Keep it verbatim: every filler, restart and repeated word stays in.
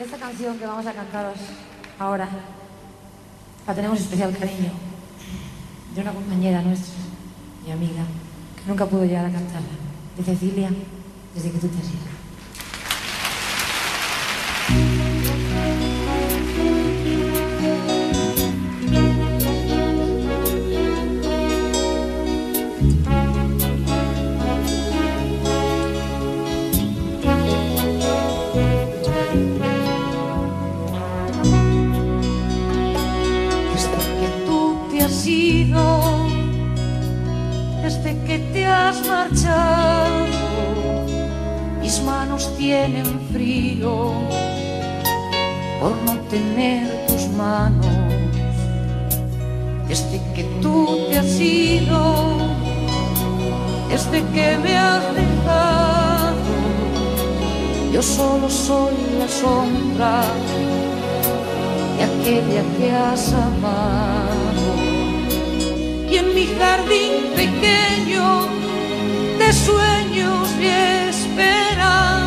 Esta canción que vamos a cantaros ahora la tenemos especial cariño de una compañera nuestra, mi amiga, que nunca pudo llegar a cantarla, de Cecilia, desde que tú te has ido. Desde que te has marchado, mis manos tienen frío por no tener tus manos. Desde que tú te has ido, desde que me has dejado, yo solo soy la sombra de aquella que has amado. Y en mi jardín pequeño de sueños y esperanzas